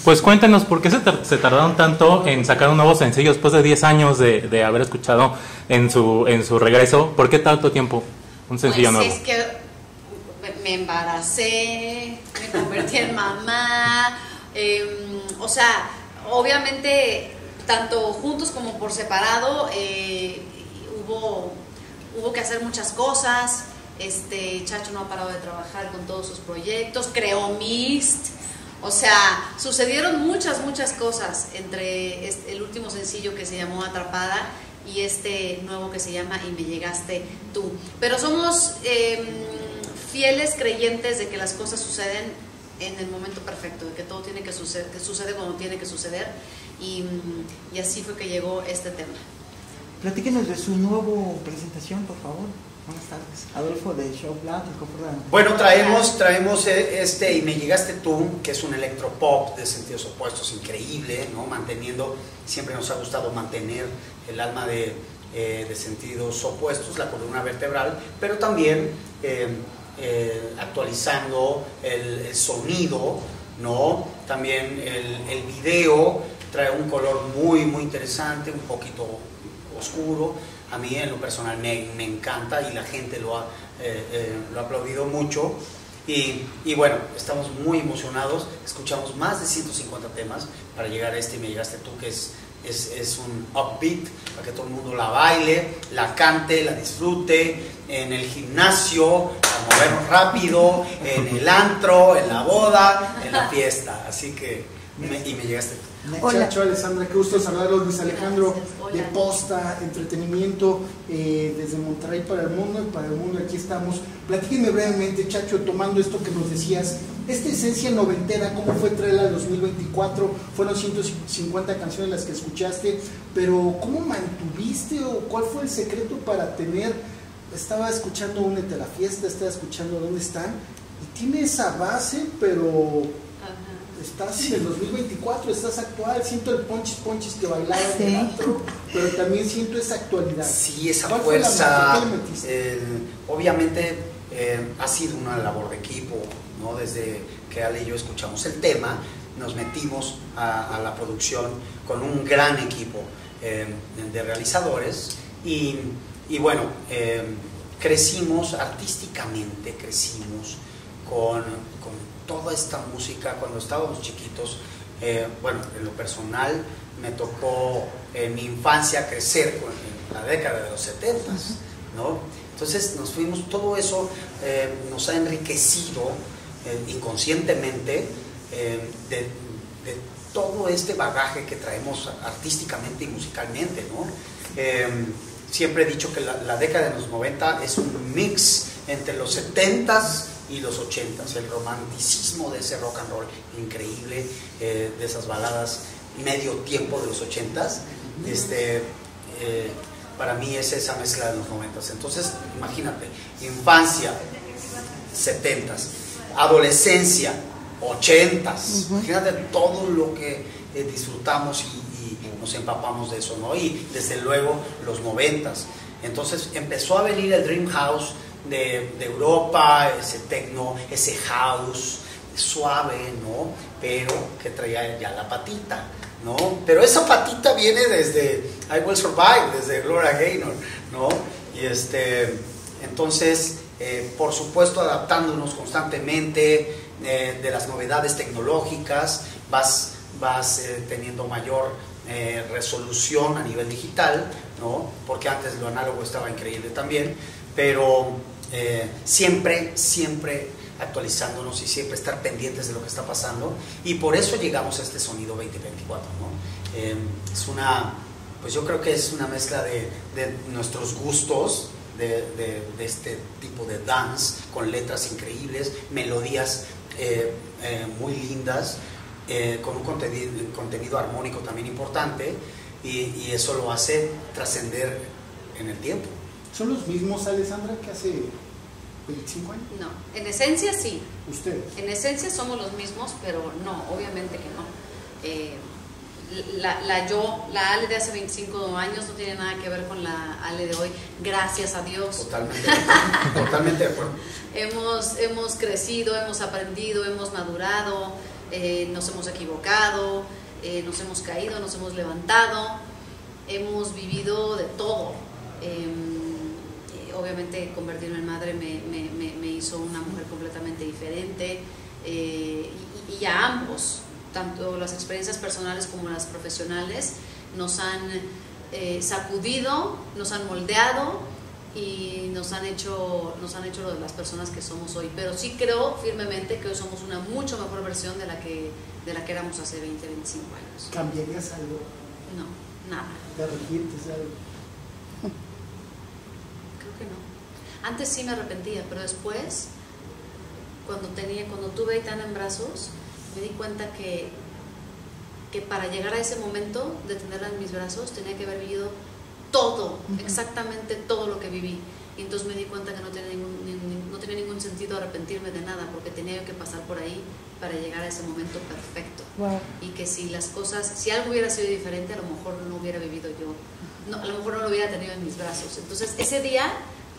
Pues cuéntenos, ¿por qué se tardaron tanto en sacar un nuevo sencillo después de 10 años de haber escuchado en su regreso? ¿Por qué tanto tiempo un sencillo pues nuevo? Es que me embaracé, me convertí en mamá, o sea, obviamente tanto juntos como por separado hubo que hacer muchas cosas. Chacho no ha parado de trabajar con todos sus proyectos, creó Mist. O sea, sucedieron muchas cosas entre el último sencillo que se llamó Atrapada y este nuevo que se llama Y me llegaste tú. Pero somos fieles creyentes de que las cosas suceden en el momento perfecto, de que todo tiene que suceder, que sucede cuando tiene que suceder, y así fue que llegó este tema. Platíquenos de su nueva presentación, por favor. Buenas tardes. Adolfo de Show Black, el Confort. Bueno, traemos Y me llegaste tú, que es un electropop de sentidos opuestos increíble, ¿no? Manteniendo, siempre nos ha gustado mantener el alma de sentidos opuestos, la columna vertebral, pero también actualizando el sonido, ¿no? También el video trae un color muy interesante, un poquito oscuro. A mí en lo personal me encanta y la gente lo ha aplaudido mucho. Y bueno, estamos muy emocionados. Escuchamos más de 150 temas para llegar a Y me llegaste tú, que es un upbeat para que todo el mundo la baile, la cante, la disfrute en el gimnasio, a movernos rápido, en el antro, en la boda, en la fiesta. Así que Y me llegaste tú. Hola. Chacho, Alessandra, qué gusto saludarlos. Luis Alejandro de Hola. Posta Entretenimiento, desde Monterrey para el mundo, y para el mundo aquí estamos. Platíquenme brevemente, Chacho, tomando esto que nos decías, esta esencia noventera, ¿cómo fue traerla al 2024? Fueron 150 canciones las que escuchaste, pero ¿cómo mantuviste o cuál fue el secreto para tener? Estaba escuchando Únete a la Fiesta, estaba escuchando ¿Dónde están? Y tiene esa base, pero estás en el 2024, estás actual, siento el ponchis que bailaba en el antro, pero también siento esa actualidad. Sí, esa ¿Cuál fue la fuerza. magia que le metiste? Obviamente ha sido una labor de equipo, ¿no? Desde que Ale y yo escuchamos el tema, nos metimos a la producción con un gran equipo de realizadores y bueno, crecimos artísticamente, con toda esta música cuando estábamos chiquitos. Bueno, en lo personal me tocó en mi infancia crecer en la década de los 70s, ¿no? Entonces nos fuimos, todo eso nos ha enriquecido inconscientemente de todo este bagaje que traemos artísticamente y musicalmente, ¿no? Siempre he dicho que la década de los 90 es un mix entre los 70s y los 80s, el romanticismo de ese rock and roll increíble, de esas baladas medio tiempo de los 80s, para mí es esa mezcla de los 90s. Entonces, imagínate, infancia, 70s, adolescencia, 80s, imagínate todo lo que disfrutamos y nos empapamos de eso, ¿no? Y desde luego los 90s. Entonces empezó a venir el Dream House de Europa, ese techno, ese house suave, ¿no? Pero que traía ya la patita, ¿no? Pero esa patita viene desde I Will Survive, desde Gloria Gaynor, ¿no? Y entonces, por supuesto, adaptándonos constantemente de las novedades tecnológicas, vas teniendo mayor resolución a nivel digital, ¿no? Porque antes lo análogo estaba increíble también, pero siempre actualizándonos y siempre estar pendientes de lo que está pasando, y por eso llegamos a este sonido 2024, ¿no? Es una, pues yo creo que es una mezcla de nuestros gustos de este tipo de dance, con letras increíbles, melodías muy lindas, con un contenido armónico también importante, y eso lo hace trascender en el tiempo. ¿Son los mismos, Alessandra, que hace 25 años? No, en esencia sí. ¿Ustedes? En esencia somos los mismos, pero no, obviamente que no. La Ale de hace 25 años no tiene nada que ver con la Ale de hoy, gracias a Dios. Totalmente de acuerdo. Hemos crecido, hemos aprendido, hemos madurado, nos hemos equivocado, nos hemos caído, nos hemos levantado, hemos vivido de todo. Obviamente convertirme en madre me hizo una mujer completamente diferente, y a ambos, tanto las experiencias personales como las profesionales, nos han sacudido, nos han moldeado y nos han hecho de las personas que somos hoy. Pero sí creo firmemente que hoy somos una mucho mejor versión de la que éramos hace 20, 25 años. ¿Cambiarías algo? No, nada. ¿Te arrepientes de algo? Creo que no. Antes sí me arrepentía, pero después, cuando tuve a Aitana en brazos, me di cuenta que para llegar a ese momento de tenerla en mis brazos tenía que haber vivido todo, exactamente todo lo que viví. Y entonces me di cuenta que no tenía ningún sentido arrepentirme de nada, porque tenía que pasar por ahí para llegar a ese momento perfecto. Wow. Y que si algo hubiera sido diferente, a lo mejor no hubiera vivido yo, a lo mejor no lo hubiera tenido en mis brazos. Entonces ese día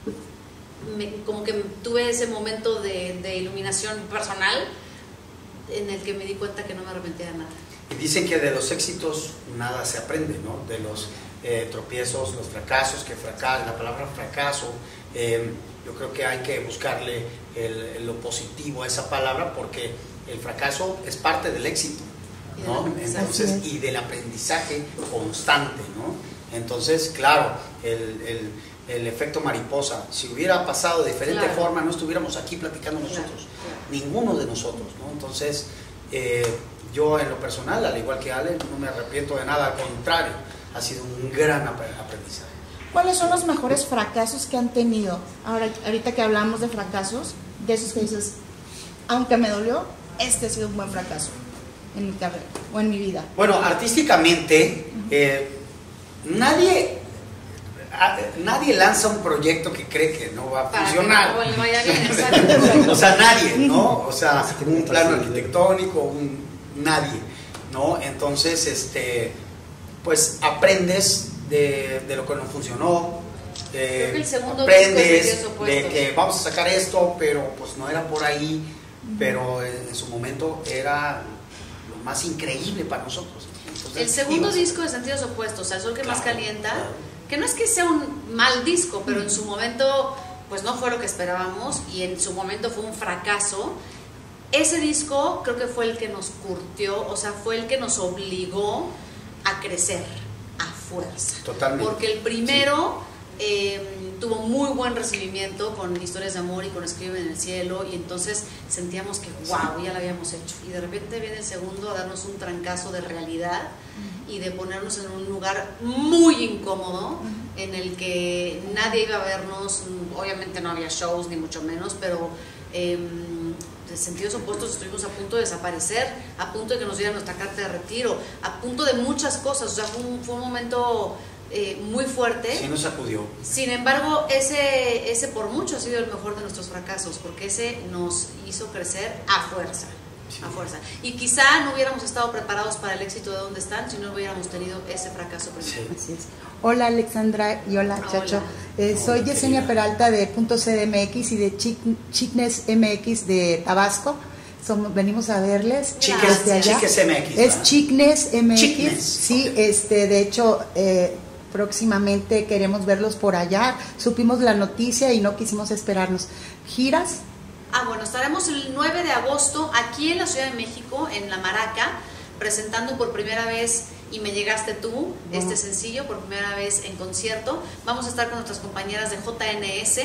como que tuve ese momento de iluminación personal en el que me di cuenta que no me arrepentía de nada. Y dicen que de los éxitos nada se aprende, ¿no? De los tropiezos, los fracasos, la palabra fracaso, yo creo que hay que buscarle lo positivo a esa palabra, porque el fracaso es parte del éxito, ¿no? Entonces, y del aprendizaje constante, ¿no? Entonces, claro, el efecto mariposa, si hubiera pasado de diferente forma, no estuviéramos aquí platicando nosotros, ninguno de nosotros, ¿no? Entonces, yo en lo personal, al igual que Ale, no me arrepiento de nada, al contrario, ha sido un gran aprendizaje. ¿Cuáles son los mejores fracasos que han tenido? Ahorita que hablamos de fracasos, de esos que dices, aunque me dolió, este ha sido un buen fracaso en mi carrera o en mi vida. Bueno, artísticamente, nadie lanza un proyecto que cree que no va a funcionar. Para que no vaya bien, exacto. O sea, nadie, ¿no? O sea, un plano arquitectónico, nadie, ¿no? Entonces, pues aprendes de lo que no funcionó, Creo que el segundo aprendes de que vamos a sacar esto, pero pues no era por ahí, pero en su momento era lo más increíble para nosotros. Entonces, el segundo disco de Sentidos Opuestos, El Sol que Más Calienta, que no es que sea un mal disco, pero en su momento pues no fue lo que esperábamos y en su momento fue un fracaso. Ese disco creo que fue el que nos curtió, o sea, fue el que nos obligó a crecer a fuerza. Totalmente. Porque el primero tuvo muy buen recibimiento con Historias de Amor y con Escribe en el Cielo, y entonces sentíamos que wow, ya lo habíamos hecho. Y de repente viene el segundo a darnos un trancazo de realidad y de ponernos en un lugar muy incómodo en el que nadie iba a vernos. Obviamente no había shows ni mucho menos, pero de Sentidos Opuestos estuvimos a punto de desaparecer, a punto de que nos dieran nuestra carta de retiro, a punto de muchas cosas. O sea, fue un momento muy fuerte. Sí, nos sacudió. Sin embargo, ese por mucho ha sido el mejor de nuestros fracasos, porque ese nos hizo crecer a fuerza. Sí. A fuerza. Y quizá no hubiéramos estado preparados para el éxito de donde están si no hubiéramos tenido ese fracaso primero. Sí. Así es. Hola Alexandra y hola Chacho. Soy Yesenia Peralta de Punto CDMX y de Chickness MX de Tabasco. Venimos a verles. Chickness MX. Es Chickness MX. Chickness. Sí, de hecho próximamente queremos verlos por allá. Supimos la noticia y no quisimos esperarnos. ¿Giras? Bueno, estaremos el 9 de agosto aquí en la Ciudad de México, en La Maraca, presentando por primera vez Y Me Llegaste Tú, este sencillo, por primera vez en concierto. Vamos a estar con nuestras compañeras de JNS.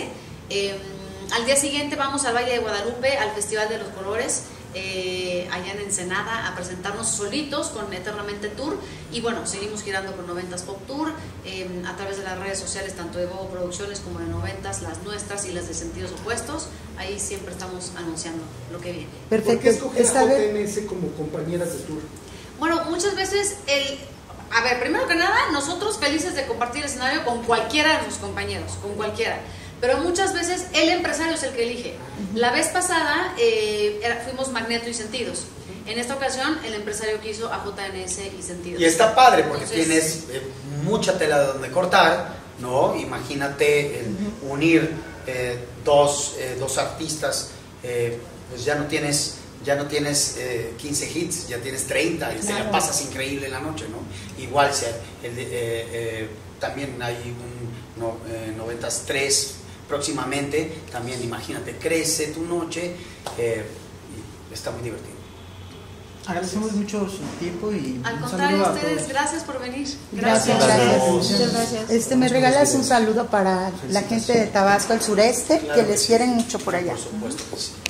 Al día siguiente vamos al Valle de Guadalupe, al Festival de los Colores, allá en Ensenada, a presentarnos solitos con Eternamente Tour. Y bueno, seguimos girando con 90s Pop Tour a través de las redes sociales, tanto de Bobo Producciones como de 90s, las nuestras y las de Sentidos Opuestos. Ahí siempre estamos anunciando lo que viene. Perfecto. ¿Por qué escoger a JNS como compañeras de tour? Bueno, muchas veces primero que nada, nosotros felices de compartir el escenario con cualquiera de nuestros compañeros, con cualquiera. Pero muchas veces el empresario es el que elige. La vez pasada fuimos Magneto y Sentidos. En esta ocasión el empresario quiso a JNS y Sentidos. Y está padre porque tienes mucha tela de donde cortar, ¿no? Imagínate unir dos artistas, pues ya no tienes ya no tienes 15 hits, ya tienes 30 y te la pasas increíble en la noche, ¿no? Igual, también hay un 93 próximamente, también imagínate, crece tu noche y está muy divertido. Agradecemos mucho su tiempo y Al un contrario, saludo a a ustedes, todos. gracias por venir. Gracias. Muchas gracias. ¿Me regalas un saludo para la gente de Tabasco, el sureste, que les quieren mucho por allá? Por supuesto que sí.